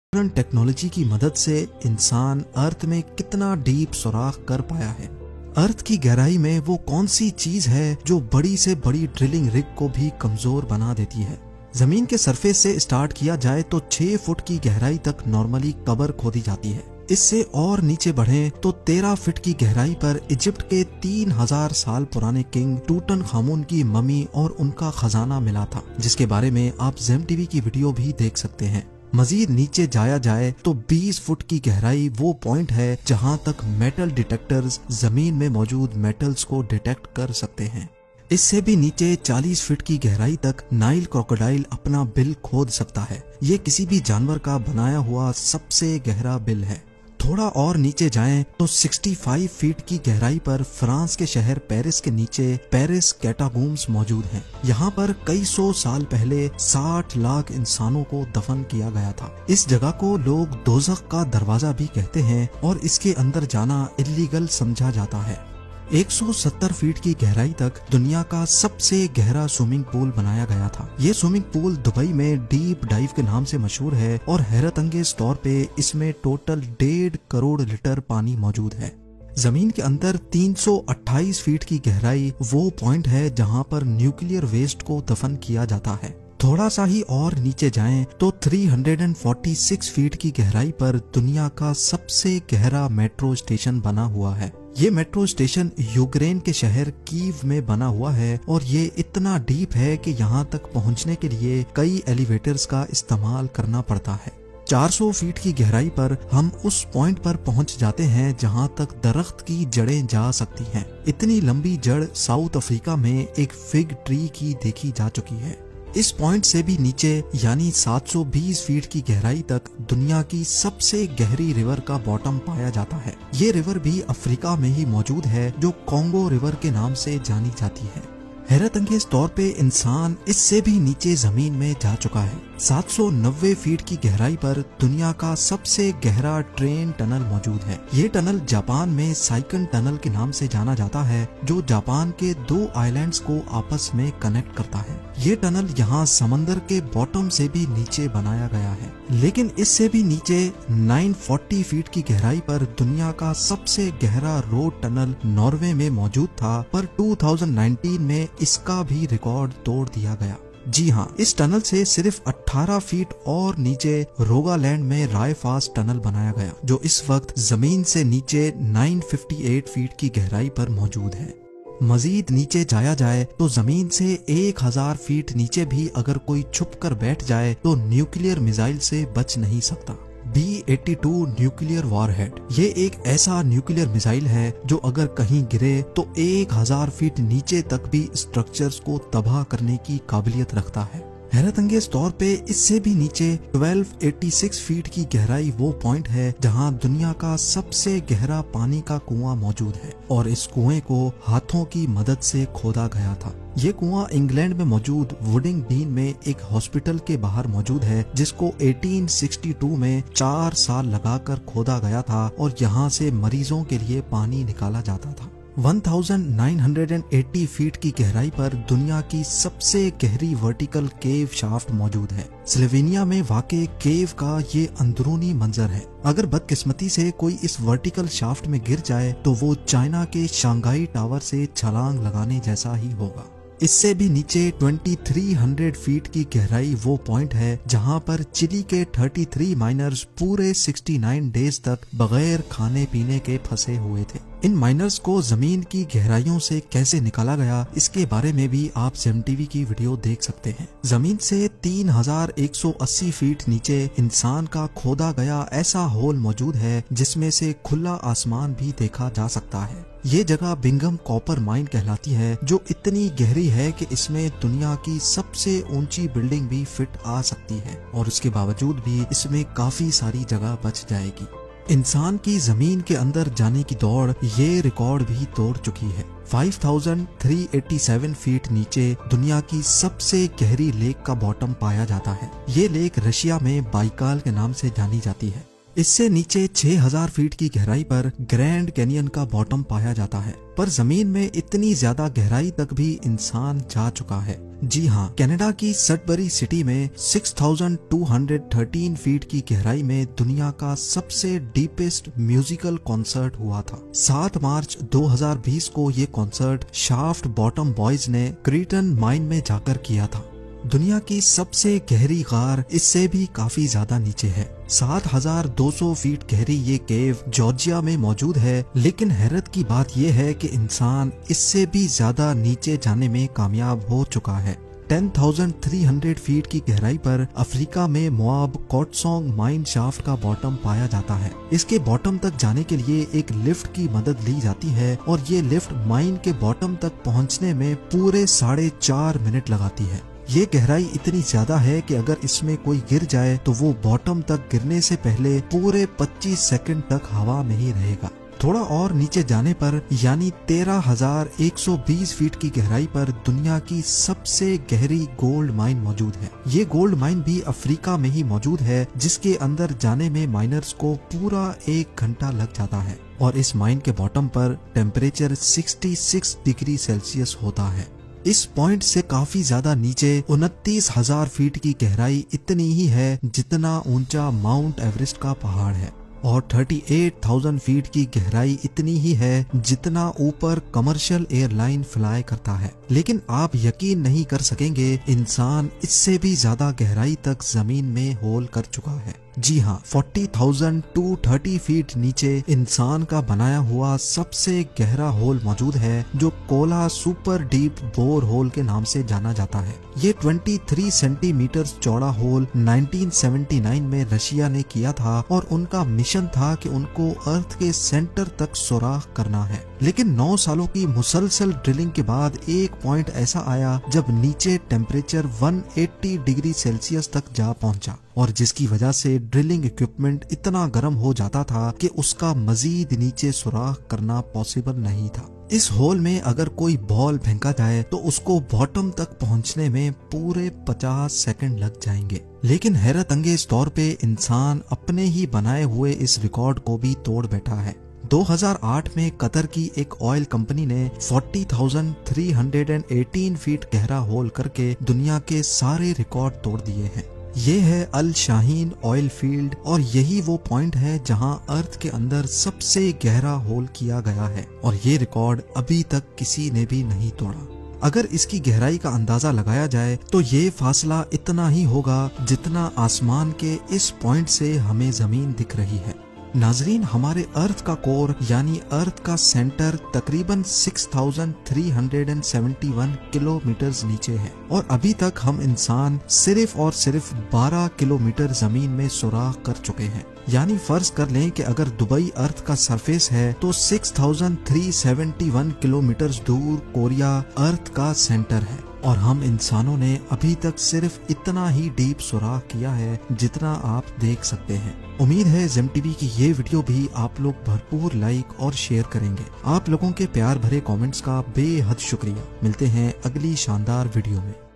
Modern technology की मदद से इंसान अर्थ में कितना डीप सुराख कर पाया है। अर्थ की गहराई में वो कौन सी चीज है जो बड़ी से बड़ी ड्रिलिंग रिग को भी कमजोर बना देती है। जमीन के सरफेस से स्टार्ट किया जाए तो 6 फुट की गहराई तक नॉर्मली कबर खोदी जाती है। इससे और नीचे बढ़े तो 13 फीट की गहराई पर इजिप्ट के 3000 साल पुराने किंग टूटनखामुन की मम्मी और उनका खजाना मिला था, जिसके बारे में आप ज़ेम टीवी की वीडियो भी देख सकते हैं। मजीद नीचे जाया जाए तो 20 फुट की गहराई वो पॉइंट है जहां तक मेटल डिटेक्टर्स जमीन में मौजूद मेटल्स को डिटेक्ट कर सकते हैं। इससे भी नीचे 40 फीट की गहराई तक नाइल क्रोकोडाइल अपना बिल खोद सकता है। ये किसी भी जानवर का बनाया हुआ सबसे गहरा बिल है। थोड़ा और नीचे जाएं तो 65 फीट की गहराई पर फ्रांस के शहर पेरिस के नीचे पेरिस कैटाकॉम्ब्स मौजूद हैं। यहाँ पर कई सौ साल पहले 60 लाख इंसानों को दफन किया गया था। इस जगह को लोग दोज़ख का दरवाजा भी कहते हैं और इसके अंदर जाना इल्लीगल समझा जाता है। 170 फीट की गहराई तक दुनिया का सबसे गहरा स्विमिंग पूल बनाया गया था। ये स्विमिंग पूल दुबई में डीप डाइव के नाम से मशहूर है और हैरत अंगेज तौर पे इसमें टोटल 1.5 करोड़ लीटर पानी मौजूद है। जमीन के अंदर 328 फीट की गहराई वो पॉइंट है जहां पर न्यूक्लियर वेस्ट को दफन किया जाता है। थोड़ा सा ही और नीचे जाएं तो 346 फीट की गहराई पर दुनिया का सबसे गहरा मेट्रो स्टेशन बना हुआ है। ये मेट्रो स्टेशन यूक्रेन के शहर कीव में बना हुआ है और ये इतना डीप है कि यहाँ तक पहुँचने के लिए कई एलिवेटर्स का इस्तेमाल करना पड़ता है। 400 फीट की गहराई पर हम उस पॉइंट पर पहुंच जाते हैं जहां तक दरख्त की जड़ें जा सकती हैं। इतनी लंबी जड़ साउथ अफ्रीका में एक फिग ट्री की देखी जा चुकी है। इस पॉइंट से भी नीचे यानी 720 फीट की गहराई तक दुनिया की सबसे गहरी रिवर का बॉटम पाया जाता है। ये रिवर भी अफ्रीका में ही मौजूद है जो कॉन्गो रिवर के नाम से जानी जाती है। हैरत अंगेज तौर पे इंसान इससे भी नीचे जमीन में जा चुका है। 790 फीट की गहराई पर दुनिया का सबसे गहरा ट्रेन टनल मौजूद है। ये टनल जापान में साइकन टनल के नाम से जाना जाता है जो जापान के 2 आइलैंड्स को आपस में कनेक्ट करता है। ये टनल यहाँ समंदर के बॉटम से भी नीचे बनाया गया है, लेकिन इससे भी नीचे 940 फीट की गहराई पर दुनिया का सबसे गहरा रोड टनल नॉर्वे में मौजूद था, पर 2019 में इसका भी रिकॉर्ड तोड़ दिया गया। जी हाँ, इस टनल से सिर्फ 18 फीट और नीचे रोगालैंड में रायफास्ट टनल बनाया गया जो इस वक्त जमीन से नीचे 958 फीट की गहराई पर मौजूद है। मजीद नीचे जाया जाए तो जमीन से 1000 फीट नीचे भी अगर कोई छुप कर बैठ जाए तो न्यूक्लियर मिसाइल से बच नहीं सकता। B-82 न्यूक्लियर वॉरहेड ये एक ऐसा न्यूक्लियर मिसाइल है जो अगर कहीं गिरे तो 1000 फीट नीचे तक भी स्ट्रक्चर्स को तबाह करने की काबिलियत रखता है। हैरत अंगेज तौर पे इससे भी नीचे 1286 फीट की गहराई वो पॉइंट है जहां दुनिया का सबसे गहरा पानी का कुआं मौजूद है और इस कुएं को हाथों की मदद से खोदा गया था। ये कुआं इंग्लैंड में मौजूद वुडिंग डीन में एक हॉस्पिटल के बाहर मौजूद है जिसको 1862 में 4 साल लगाकर खोदा गया था और यहाँ से मरीजों के लिए पानी निकाला जाता था। 1980 फीट की गहराई पर दुनिया की सबसे गहरी वर्टिकल केव शाफ्ट मौजूद है। स्लोवेनिया में वाक़े केव का ये अंदरूनी मंजर है। अगर बदकिस्मती से कोई इस वर्टिकल शाफ्ट में गिर जाए तो वो चाइना के शंघाई टावर से छलांग लगाने जैसा ही होगा। इससे भी नीचे 2300 फीट की गहराई वो पॉइंट है जहां पर चिली के 33 माइनर्स पूरे 69 डेज तक बगैर खाने पीने के फंसे हुए थे। इन माइनर्स को जमीन की गहराइयों से कैसे निकाला गया इसके बारे में भी आप ज़ेम टीवी की वीडियो देख सकते हैं। जमीन से 3180 फीट नीचे इंसान का खोदा गया ऐसा होल मौजूद है जिसमें से खुला आसमान भी देखा जा सकता है। ये जगह बिंगम कॉपर माइन कहलाती है जो इतनी गहरी है कि इसमें दुनिया की सबसे ऊंची बिल्डिंग भी फिट आ सकती है और उसके बावजूद भी इसमें काफी सारी जगह बच जाएगी। इंसान की जमीन के अंदर जाने की दौड़ ये रिकॉर्ड भी तोड़ चुकी है। 5387 फीट नीचे दुनिया की सबसे गहरी लेक का बॉटम पाया जाता है। ये लेक रशिया में बाइकाल के नाम से जानी जाती है। इससे नीचे 6000 फीट की गहराई पर ग्रैंड कैनियन का बॉटम पाया जाता है, पर जमीन में इतनी ज्यादा गहराई तक भी इंसान जा चुका है। जी हाँ, कनाडा की सडबरी सिटी में 6213 फीट की गहराई में दुनिया का सबसे डीपेस्ट म्यूजिकल कॉन्सर्ट हुआ था। 7 मार्च 2020 को ये कॉन्सर्ट शाफ्ट बॉटम बॉयज ने क्रीटन माइन में जाकर किया था। दुनिया की सबसे गहरी गार इससे भी काफी ज्यादा नीचे है। 7200 फीट गहरी ये केव जॉर्जिया में मौजूद है, लेकिन हैरत की बात यह है कि इंसान इससे भी ज्यादा नीचे जाने में कामयाब हो चुका है। 10,300 फीट की गहराई पर अफ्रीका में मोआब कोटसोंग माइन शाफ्ट का बॉटम पाया जाता है। इसके बॉटम तक जाने के लिए एक लिफ्ट की मदद ली जाती है और ये लिफ्ट माइन के बॉटम तक पहुंचने में पूरे 4.5 मिनट लगाती है। ये गहराई इतनी ज्यादा है कि अगर इसमें कोई गिर जाए तो वो बॉटम तक गिरने से पहले पूरे 25 सेकंड तक हवा में ही रहेगा। थोड़ा और नीचे जाने पर यानी 13,120 फीट की गहराई पर दुनिया की सबसे गहरी गोल्ड माइन मौजूद है। ये गोल्ड माइन भी अफ्रीका में ही मौजूद है, जिसके अंदर जाने में माइनर्स को पूरा 1 घंटा लग जाता है और इस माइन के बॉटम पर टेम्परेचर 66 डिग्री सेल्सियस होता है। इस पॉइंट से काफी ज्यादा नीचे 29,000 फीट की गहराई इतनी ही है जितना ऊंचा माउंट एवरेस्ट का पहाड़ है और 38,000 फीट की गहराई इतनी ही है जितना ऊपर कमर्शियल एयरलाइन फ्लाई करता है। लेकिन आप यकीन नहीं कर सकेंगे, इंसान इससे भी ज्यादा गहराई तक जमीन में होल कर चुका है। जी हाँ, 40,230 फीट नीचे इंसान का बनाया हुआ सबसे गहरा होल मौजूद है, जो Kola super deep bore hole के नाम से जाना जाता है। ये 23 सेंटीमीटर चौड़ा होल 1979 में रशिया ने किया था और उनका मिशन था कि उनको अर्थ के सेंटर तक सुराख करना है। लेकिन 9 सालों की मुसलसल ड्रिलिंग के बाद एक पॉइंट ऐसा आया जब नीचे टेम्परेचर 180 डिग्री सेल्सियस तक जा पहुंचा और जिसकी वजह से ड्रिलिंग इक्विपमेंट इतना गर्म हो जाता था कि उसका मजीद नीचे सुराख करना पॉसिबल नहीं था। इस होल में अगर कोई बॉल फेंका जाए तो उसको बॉटम तक पहुंचने में पूरे 50 सेकंड लग जाएंगे। लेकिन हैरत अंगेज तौर पे इंसान अपने ही बनाए हुए इस रिकॉर्ड को भी तोड़ बैठा है। 2008 में कतर की एक ऑयल कंपनी ने 40,318 फीट गहरा होल करके दुनिया के सारे रिकॉर्ड तोड़ दिए हैं। ये है अल शाहीन ऑयल फील्ड और यही वो पॉइंट है जहां अर्थ के अंदर सबसे गहरा होल किया गया है और ये रिकॉर्ड अभी तक किसी ने भी नहीं तोड़ा। अगर इसकी गहराई का अंदाजा लगाया जाए तो ये फासला इतना ही होगा जितना आसमान के इस पॉइंट से हमें जमीन दिख रही है। नाजरीन, हमारे अर्थ का कोर यानी अर्थ का सेंटर तकरीबन 6,371 किलोमीटर नीचे है और अभी तक हम इंसान सिर्फ और सिर्फ 12 किलोमीटर जमीन में सुराख कर चुके हैं। यानी फर्ज कर लें कि अगर दुबई अर्थ का सरफेस है तो 6,371 किलोमीटर दूर कोरिया अर्थ का सेंटर है और हम इंसानों ने अभी तक सिर्फ इतना ही डीप सुराख किया है जितना आप देख सकते हैं। उम्मीद है ज़ेम टीवी की ये वीडियो भी आप लोग भरपूर लाइक और शेयर करेंगे। आप लोगों के प्यार भरे कमेंट्स का बेहद शुक्रिया। मिलते हैं अगली शानदार वीडियो में।